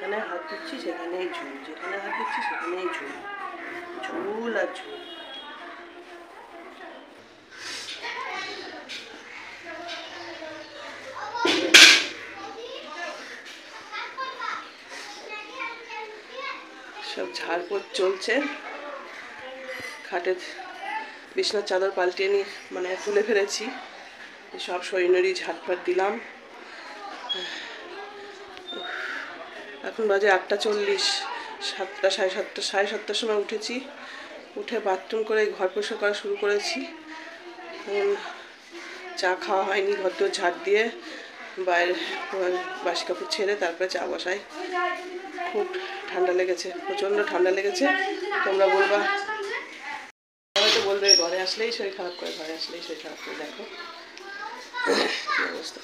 যেখানে হাত দিচ্ছি সেখানেই ঝুল, যেখানে হাত দিচ্ছি সেখানেই ঝুল, ঝুল আর ঝুল। সব ঝাড়পোছ চলছে, খাটের বিছনার চাদর পাল্টে নিয়ে মানে তুলে ফেলেছি, সব সৈন্যরই ঝাড়পাট দিলাম। এখন বাজে 8:40, 7টা সাড়ে সাতটার সময় উঠেছি, উঠে বাথরুম করে ঘর পরিষ্কার করা শুরু করেছি। চা খাওয়া হয়নি, ঘর দোর ঝাড় দিয়ে বাইরে বাসি কাপড় ছেড়ে তারপরে চা বসাই। খুব ঠান্ডা লেগেছে, প্রচণ্ড ঠান্ডা লেগেছে। তোমরা বলবা, হয়তো বলবে ঘরে আসলেই শরীর খারাপ করে, ঘরে আসলেই শরীর খারাপ করে। দেখো কি অবস্থা।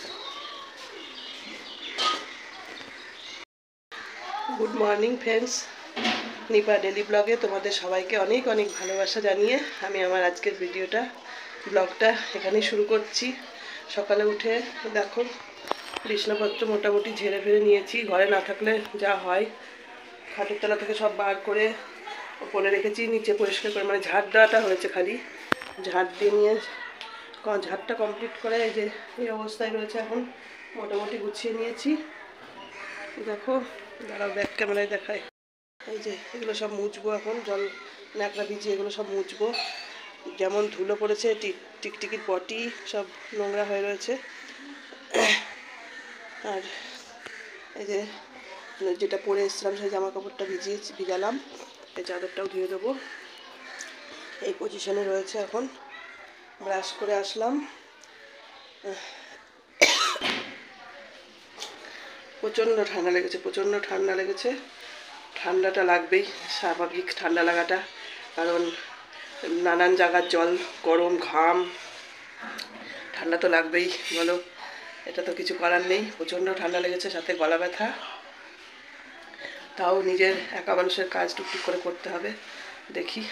Good morning friends, Nipa daily ব্লগে তোমাদের সবাইকে অনেক অনেক ভালোবাসা জানিয়ে আমি আমার আজকের ব্লগটা এখানেই শুরু করছি। সকালে উঠে দেখো বিছনাপত্র মোটামুটি ঝেড়ে ফেলে নিয়েছি। ঘরে না থাকলে যা হয়, খাটের তলা থেকে সব বার করে ওপরে রেখেছি, নিচে পরিষ্কার করে মানে ঝাড় দেওয়াটা হয়েছে, খালি ঝাড় দিয়ে নিয়ে ঝাড়টা কমপ্লিট করে এই যে এই অবস্থায় রয়েছে। এখন মোটামুটি গুছিয়ে নিয়েছি। দেখো দাঁড়াও ব্যাক ক্যামেরায় দেখায়। এই যে এগুলো সব মুছবো, এখন জল ন্যাকড়া ভিজিয়ে এগুলো সব মুছবো। যেমন ধুলো পড়েছে, টিকটিকির পটি সব নোংরা হয়ে রয়েছে। আর এই যে যেটা পরে এসেছিলাম সেই জামা কাপড়টা ভিজালাম, এই চাদরটাও ধুয়ে দেবো। এই পজিশনে রয়েছে। এখন ব্রাশ করে আসলাম। প্রচণ্ড ঠান্ডা লেগেছে, প্রচণ্ড ঠান্ডা লেগেছে। ঠান্ডাটা লাগবেই, স্বাভাবিক ঠান্ডা লাগাটা, কারণ নানান জায়গার জল, গরম, ঘাম, ঠান্ডা তো লাগবেই বলো, এটা তো কিছু করার নেই। প্রচণ্ড ঠান্ডা লেগেছে, সাথে গলা ব্যথা। তাও নিজের একা মানুষের কাজ টুকটুক করে করতে হবে। দেখি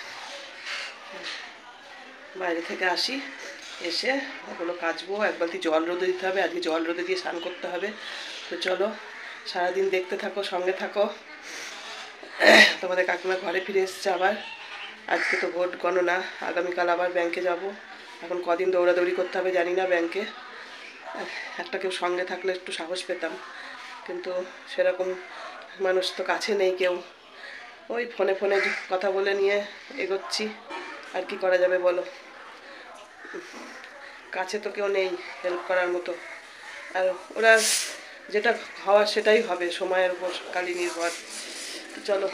বাইরে থেকে আসি, এসে ওগুলো কাচবো। এক বালতি জল রোদে দিতে হবে, আজকে জল রোদে দিয়ে স্নান করতে হবে। তো চলো সারাদিন দেখতে থাকো, সঙ্গে থাকো। তোমাদের কাকিমা ঘরে ফিরে এসছে আবার। আজকে তো ভোট গণনা, আগামীকাল আবার ব্যাংকে যাব। এখন কদিন দৌড়াদৌড়ি করতে হবে জানি না ব্যাংকে। একটা কেউ সঙ্গে থাকলে একটু সাহস পেতাম, কিন্তু সেরকম মানুষ তো কাছে নেই কেউ। ওই ফোনে কথা বলে নিয়ে এগোচ্ছি। আর কি করা যাবে বলো, কাছে তো কেউ নেই হেল্প করার মতো। আর ওরা যেটা হওয়ার সেটাই হবে, সময়ের উপর কালই নির্ভর। চলো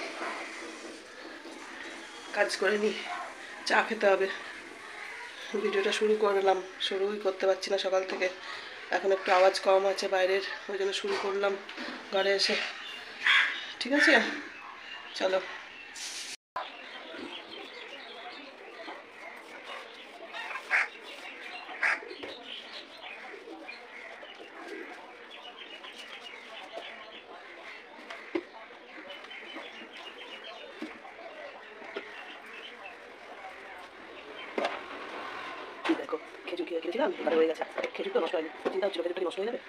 কাজ করে নিই, চা খেতে হবে। ভিডিওটা শুরু করলাম, শুরুই করতে পারছি না সকাল থেকে। এখন একটু আওয়াজ কম আছে বাইরের, ওই জন্য শুরু করলাম ঘরে এসে। ঠিক আছে, চলো। দেখো খেজুর খেয়ে কিনেছিলাম, এবারে হয়ে গেছে। খেজুর তো নষ্ট হয়নি, চিন্তা হচ্ছিল খেজুরটা নষ্ট হয়ে যাবে।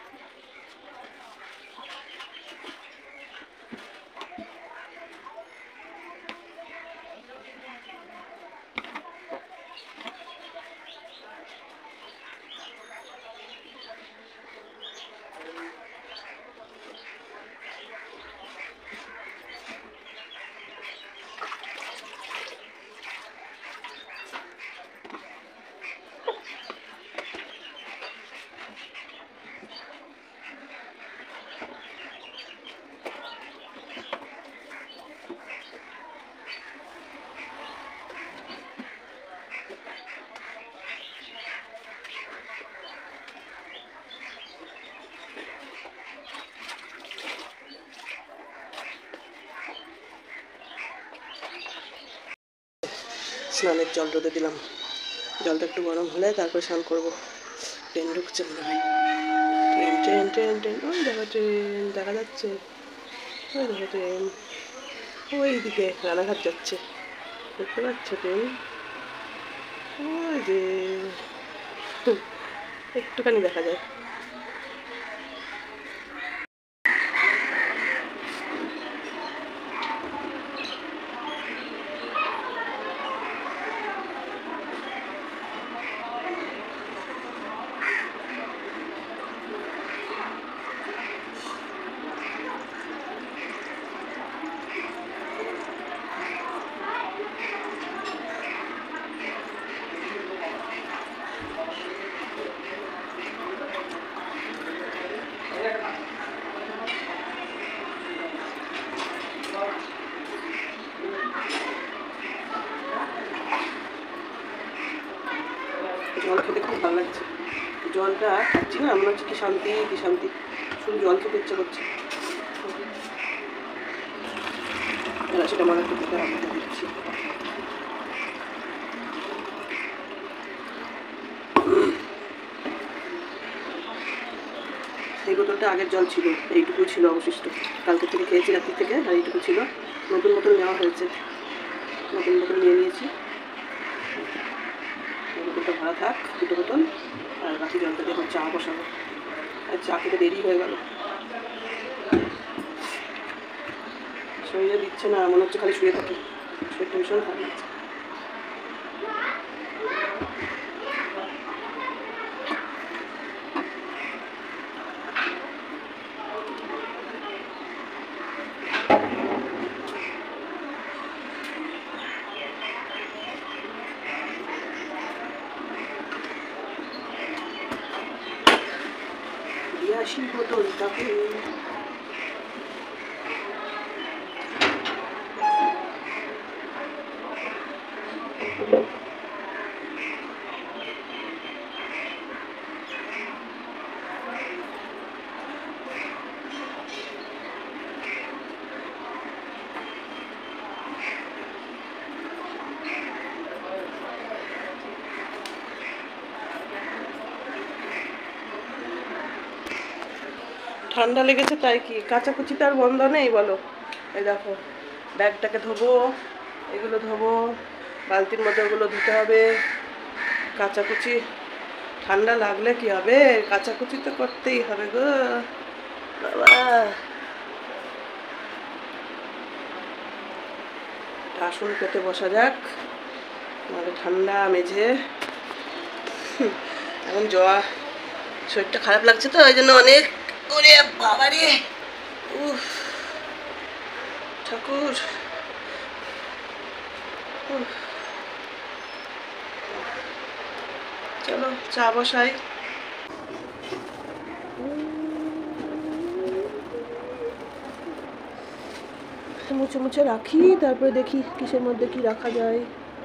স্নানের জল রোদে দিলাম, জলটা একটু গরম হলে তারপর স্নান করবো। ট্রেন ঢুকছে মনে হয়। ট্রেন ট্রেন ট্রেন ট্রেন, ওই দেখো ট্রেন দেখা যাচ্ছে, ওই দেখো ট্রেন ওই দিকে রানাঘাট যাচ্ছে, দেখতে পাচ্ছ ট্রেন? ওই যে একটুখানি দেখা যায়। জলটা খাচ্ছি না, মনে হচ্ছে কি শান্তি কি শান্তি, শুধু জল খেতে ইচ্ছে করছে। সেটা আমার একটু দিতে হবে, দিচ্ছি। এই বোতলটা আগের জল ছিল, এইটুকু ছিল অবশিষ্ট, কালকে থেকে খেয়েছি রাত্রি থেকে, আর এইটুকু ছিল। নতুন বোতল নেওয়া হয়েছে, নতুন বোতল নিয়ে নিয়েছি। বোতলটা ভরা থাক, দুটো বোতল, আর বাকি জলটা দিয়ে এখন চা বসাবো। আর চা খেতে দেরি হয়ে গেল, শরীরে দিচ্ছে না, মনে হচ্ছে খালি শুয়ে থাকি, শরীরটা ভীষণ ভালো লাগছে। আসি বোতলটাকে, ঠান্ডা লেগেছে তাই কি, কাচাকুচি তো আর বন্ধ নেই বলো। এই দেখো ব্যাগটাকে ধোবো, এগুলো ধোবো, বালতির মধ্যে ওগুলো ধুতে হবে। কাচাকুচি ঠান্ডা লাগলে কি হবে, কাচাকুচি তো করতেই হবে গো বাবা। আসন পেতে বসা যাক, নাহলে ঠান্ডা মেঝে। এখন শরীরটা খারাপ লাগছে তো, ওই জন্য অনেক, ওরে বাবারে, উফ ঠাকুর, চলো চা বসাই। মুছে মুছে রাখি, তারপরে দেখি কিসের মধ্যে কি রাখা যায়।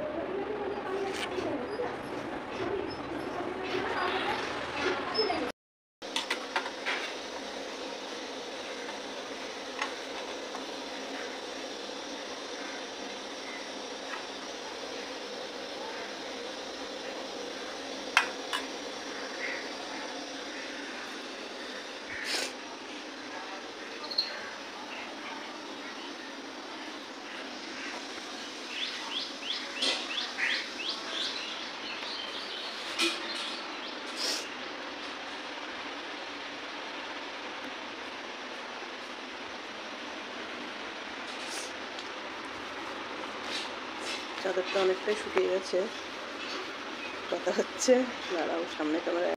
চাদরটা অনেকটাই শুকিয়ে গেছে, কথা হচ্ছে, দাঁড়াও সামনে ক্যামেরা,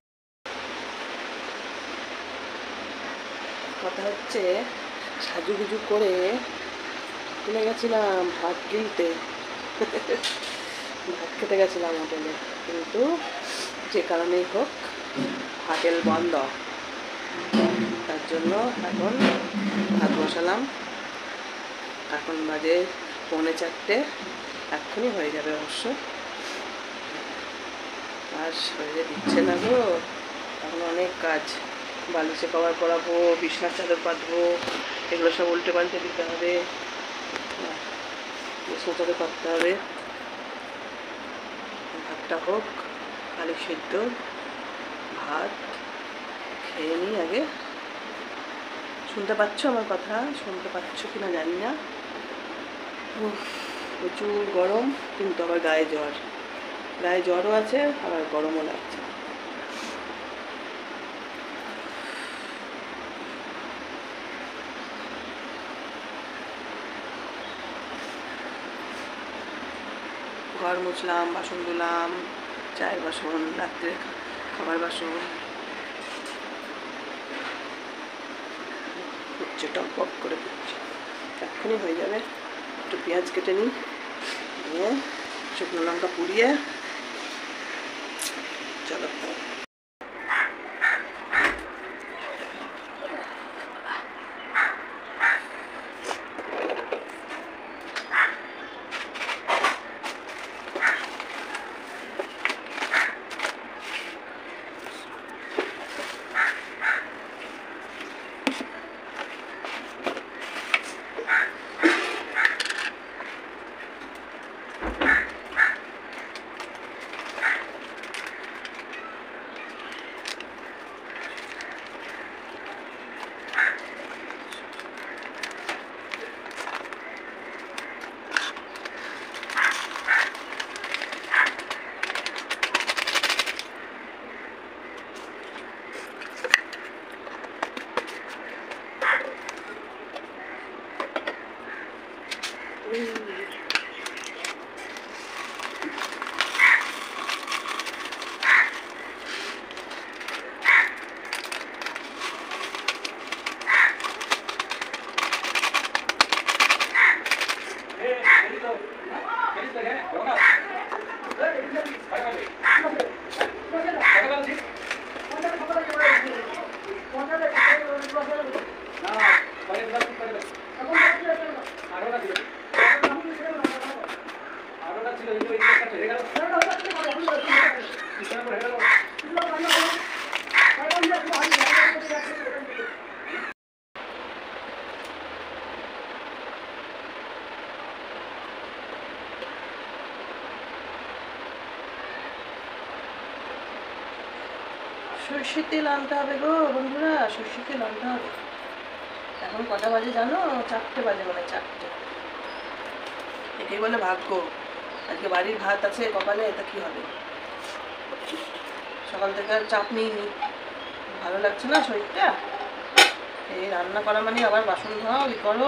কথা হচ্ছে সাজুগুজু করে চলে গেছিলাম ভাত কিনতে, ভাত খেতে গেছিলাম হোটেলে, কিন্তু যে কারণেই হোক হোটেল বন্ধ, তার জন্য এখন ভাত বসালাম। এখন বাজে 3:45, এক্ষুনি হয়ে যাবে অবশ্য। আর শরীরে দিচ্ছে না গো, এখন অনেক কাজ, বালিশে কভার পরাবো, বিছনার চাদর পাতবো, এগুলো সব উল্টে পাল্টে দিতে হবে, বিছনার চাদর পাততে হবে। ভাতটা হোক, আলু সিদ্ধ ভাত খেয়ে নিই আগে। শুনতে পাচ্ছ আমার কথা, শুনতে পাচ্ছ কিনা জানি না। প্রচুর গরম, কিন্তু আবার গায়ে জ্বরও আছে, আবার গরমও লাগছে। ঘর মুছলাম, বাসন ধুলাম, চায়ের বাসন, রাত্রে খাবার বাসন, হচ্ছে টক করে দিচ্ছি, এক্ষুনি হয়ে যাবে। একটু পেঁয়াজ কেটে নিই, নিয়ে শুকনো লঙ্কা পুড়িয়ে, চলো সর্ষের তেল আনতে হবে গো বন্ধুরা, সর্ষের তেল আনতে হবে। এখন কটা বাজে জানো? 4টে বাজে, মানে 4টে। এটাই বলে ভাগ্য। আজকে বাড়ির ভাত আছে কপালে, এটা কি হবে? সকাল থেকে আর চাপ নিইনি, ভালো লাগছে না শরীরটা। এই রান্না করা মানে আবার বাসন ধোয়াও, ই করো।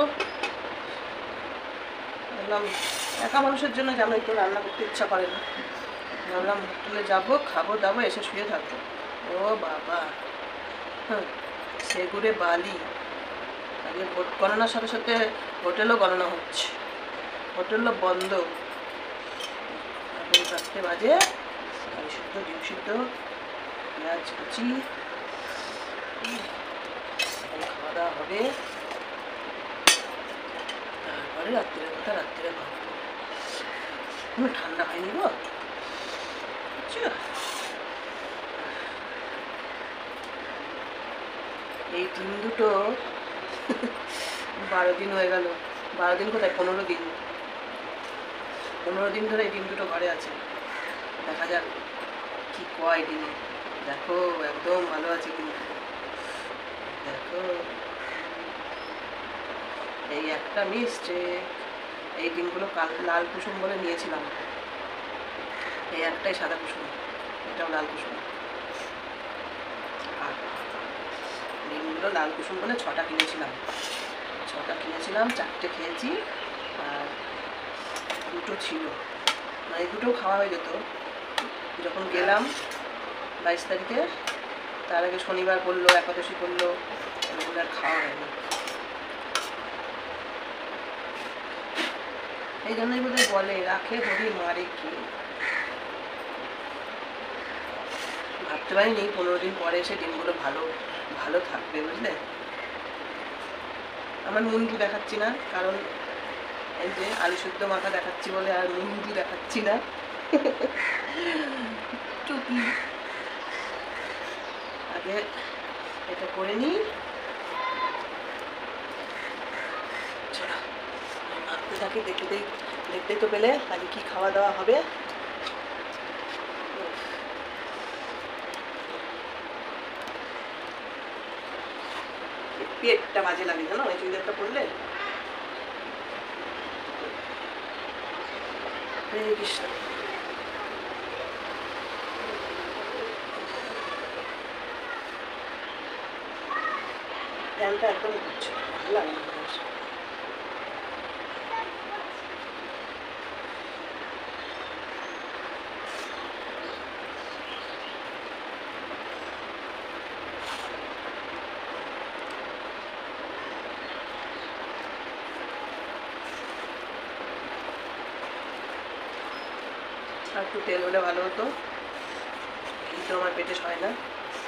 ভাবলাম একা মানুষের জন্য জানোই তো রান্না করতে ইচ্ছা করে না। ভাবলাম হোটেলে যাবো, খাবো দাবো, এসে শুয়ে থাকবো। ও বাবা, হ্যাঁ, সেগুড়ে বালি। আগে ভোট গণনার সাথে সাথে হোটেলও গণনা হচ্ছে, হোটেলও বন্ধ। এখন 4টে বাজে, আলু সিদ্ধ, ডিম সিদ্ধ, পেঁয়াজ কুচি, খাওয়া দাওয়া হবে। তারপরে রাত্রের কথা রাত্রে ভাববো। কোনো ঠান্ডা হয়নি গো, বুঝছো? এই ডিম দুটো 12 দিন হয়ে গেল। 12 দিন কোথায়, 15 দিন। 15 দিন ধরে এই ডিম দুটো ঘরে আছে। দেখা যাক কি কয় ডিমে। দেখো একদম ভালো আছে কিন্তু, দেখো এই একটা মিস্টে। এই ডিমগুলো লাল কুসুম বলে নিয়েছিলাম, এই একটাই সাদা কুসুম, এটাও লাল কুসুম। আর ডিমগুলো লাল কুসুম বলে 6টা কিনেছিলাম। 4টে খেয়েছি, আর 2টো ছিল, মানে 2টো খাওয়া হয়ে যেত। যখন গেলাম 22 তারিখে, তার আগে শনিবার পড়লো, একাদশী পড়লো, ওগুলো আর খাওয়া হয়নি। এই জন্যই বোধহয় বলে রাখে হরি মারে কে। ভাবতে পারিনি 15 দিন পরে এসে ডিমগুলো ভালো ভালো থাকবে, বুঝলে। আমার মুন্ডু দেখাচ্ছি না, কারণ এই যে আলু শুদ্ধ মাথা দেখাচ্ছি বলে আর মুন্ডু দেখাচ্ছি না। টুকি আগে এটা করে নিই। চলো ভাবতে থাকি, দেখতেই তো পেলে আগে কি খাওয়া দাওয়া হবে। পেটটা বাজে লাগে জানো এই চুড়িদারটা পরলে। হরে কৃষ্ণ। ফ্যানটা একদম ঘুরছে, ভালো লাগে না। আর একটু তেল হলে ভালো হতো, কিন্তু আমার পেটে হয় না।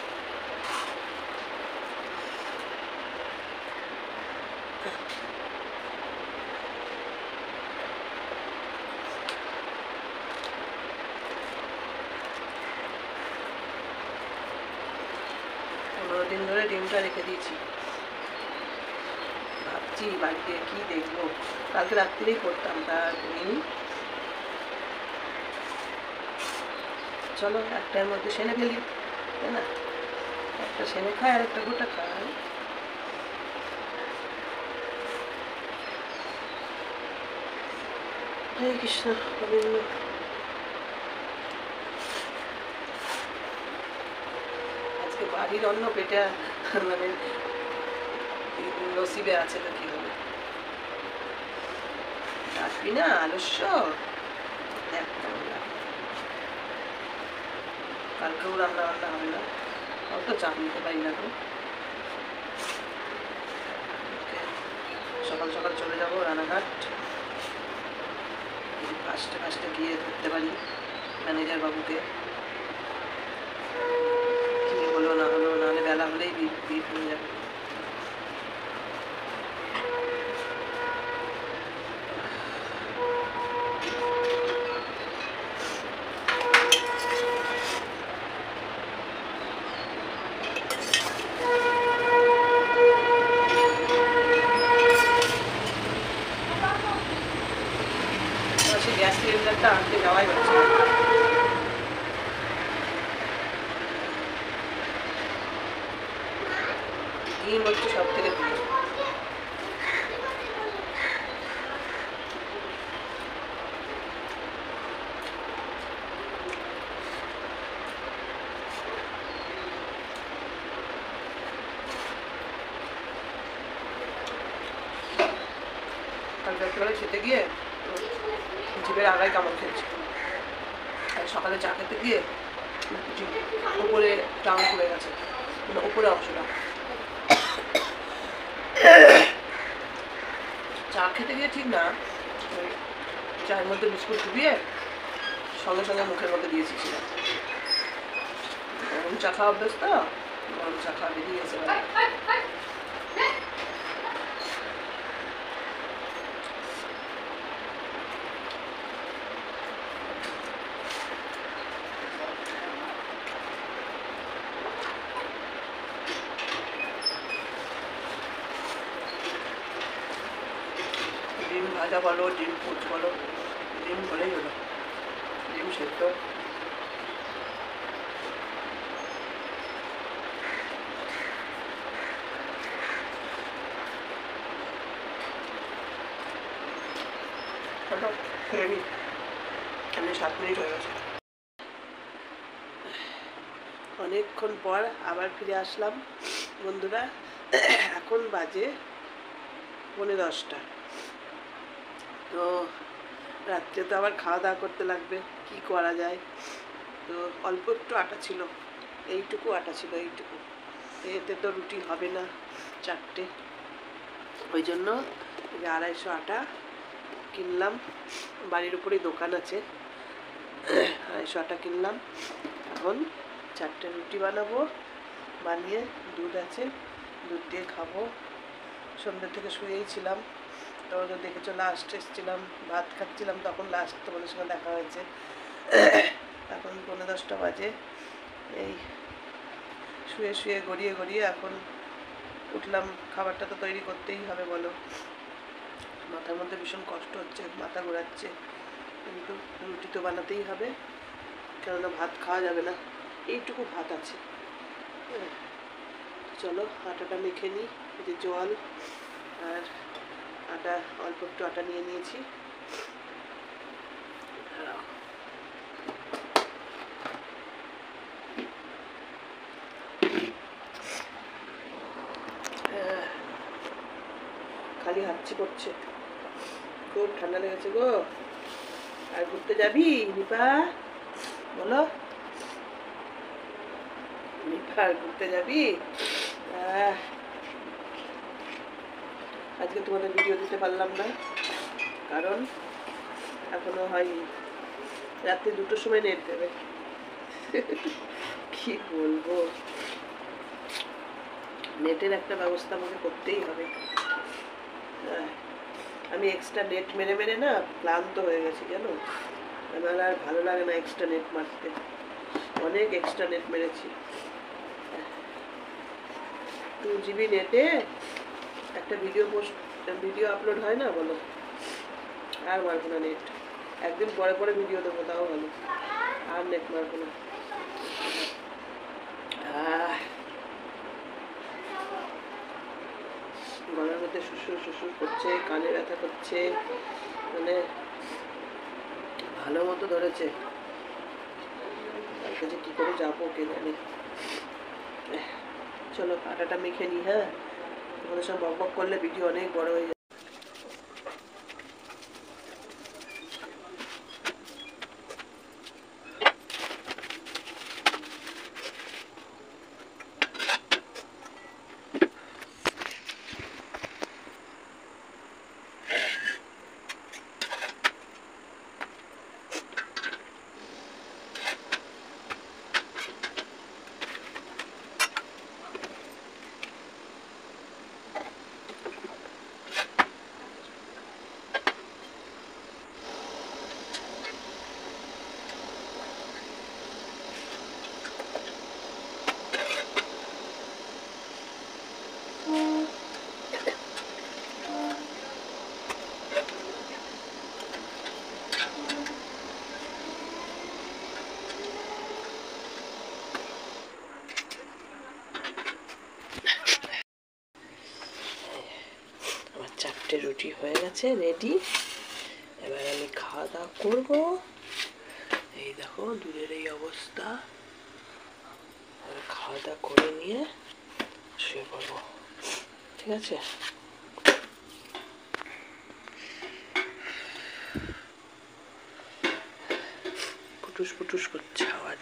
দিন ধরে ডিমটা রেখে দিয়েছি, ভাবছি বাড়িতে কি দেখবো। কালকে রাত্রিরেই করতাম, তা করিনি। চলো একটার মধ্যে সেনে ফেলি, তাই না? একটা সেনে খায় আর একটা গোটা খায়। হরে কৃষ্ণ গোবিন্দ। আজকে বাড়ির অন্য পেটে মানে নসিবে আছে তো কি হবে। আসবি না আলস্য, কালকেও রান্না বান্না হবে না, অত চাপ নিতে পারি না তো। সকাল সকাল চলে যাবো রানাঘাট, ফার্স্টে গিয়ে ধরতে পারি ম্যানেজার বাবুকে। কি হলো না হলো, নাহলে বেলা হলেই ভিড় হয়ে যাবে। গ্যাস সিলিন্ডারটা আনতে যাওয়াই হচ্ছে। ডিম হচ্ছে সব থেকে প্রিয়। কাল রাত্রেবেলা খেতে গিয়ে জিভের আগায় কামড় খেয়েছি। আর সকালে চা খেতে গিয়ে উপরে টান পড়ে গেছে, মানে উপরে অংশটা। চা খেতে গিয়ে ঠিক না, ওই চায়ের মধ্যে বিস্কুট ডুবিয়ে সঙ্গে সঙ্গে মুখের মধ্যে দিয়েছি। গরম চা খাওয়া অভ্যেস তো, গরম চা খাওয়া বেরিয়ে গেছে। ডিম ভাজা বলো, ডিম পুচ বলো, ডিম হলেই হলো, ডিম সেদ্ধ। খেয়ে নি, 7 মিনিট হয়ে গেছে। অনেকক্ষণ পর আবার ফিরে আসলাম বন্ধুরা। এখন বাজে 10:45। তো রাত্রে তো আবার খাওয়া দাওয়া করতে লাগবে, কি করা যায়। তো অল্প একটু আটা ছিল, এইটুকু আটা ছিল, এইটুকু। এতে তো রুটি হবে না 4টে, ওই জন্য 250 আটা কিনলাম। বাড়ির উপরেই দোকান আছে, 250 আটা কিনলাম। এখন 4টে রুটি বানাবো, বানিয়ে দুধ আছে, দুধ দিয়ে খাবো। সন্ধ্যে থেকে শুয়েই ছিলাম, তখন দেখেছো লাস্ট এসেছিলাম, ভাত খাচ্ছিলাম, তখন লাস্ট তোমাদের সঙ্গে দেখা হয়েছে। এখন 10:15 বাজে। এই শুয়ে শুয়ে গড়িয়ে গড়িয়ে এখন উঠলাম। খাবারটা তো তৈরি করতেই হবে বলো। মাথার মধ্যে ভীষণ কষ্ট হচ্ছে, মাথা ঘোরাচ্ছে, কিন্তু রুটি তো বানাতেই হবে, কেননা ভাত খাওয়া যাবে না। এইটুকু ভাত আছে। চলো আটাটা মেখে নিই। এই যে জল আর আটা, অল্প একটু আটা নিয়ে নিয়েছি। খালি হাঁচি করছে, খুব ঠান্ডা লেগেছে গো। আর ঘুরতে যাবি নিপা? বলো নিপা, আর ঘুরতে যাবি? আজকে তোমাদের ভিডিও দিতে পারলাম না, কারণ এখনো হয়নি। রাত্রি 2টোর সময় নেট দেবে। কি বলবো, নেটের একটা ব্যবস্থা আমাকে করতেই হবে। আমি এক্সট্রা নেট মেরে মেরে না ক্লান্ত হয়ে গেছি জানো। আমার আর ভালো লাগে না এক্সট্রা নেট মারতে, অনেক এক্সট্রা নেট মেরেছি। 2 GB নেটে একটা ভিডিও আপলোড হয় না বলো। আর মারবো না নেট, একদিন পরে পরে ভিডিও দেবো, তাও ভালো। আর নেট মারবো না। গলার মধ্যে শুশুর শুশুর করছে, কানে ব্যথা করছে, মানে ভালো মতো ধরেছে। কালকে যে কি করে যাবো কে জানে। চলো আটাটা মেখে নিই। হ্যাঁ, তোমাদের সব বক বক করলে ভিডিও অনেক বড় হয়ে যায়। 4টে রুটি হয়ে গেছে রেডি। এবার আমি খাওয়া দাওয়া করবো। এই দেখো দুধের এই অবস্থা। খাওয়া দাওয়া করে নিয়ে শুয়ে পড়বো, ঠিক আছে? পুটুস পুটুস করছে আওয়াজ।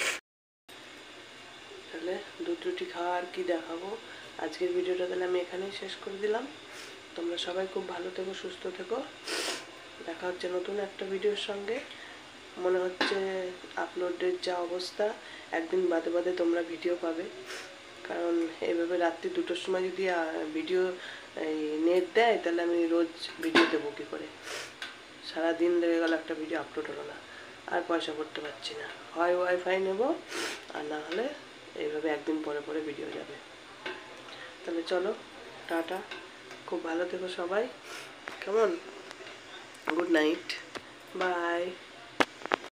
তাহলে দুধ রুটি খাওয়া আর কি দেখাবো। আজকের ভিডিওটা তাহলে আমি এখানেই শেষ করে দিলাম। তোমরা সবাই খুব ভালো থেকো, সুস্থ থেকো। দেখা হচ্ছে নতুন একটা ভিডিওর সঙ্গে। মনে হচ্ছে আপলোডের যা অবস্থা, একদিন বাদে বাদে তোমরা ভিডিও পাবে। কারণ এইভাবে রাত্রি 2টোর সময় যদি ভিডিও এই নেট দেয়, তাহলে আমি রোজ ভিডিও দেবো কী করে? সারাদিন লেগে গেল, একটা ভিডিও আপলোড হলো না, আর পয়সা করতে পারছি না। হয় ওয়াইফাই নেব, আর না হলে এইভাবে একদিন পরে পরে ভিডিও যাবে। তাহলে চলো, টাটা, খুব ভালো থেকো সবাই, কেমন? Good night, by.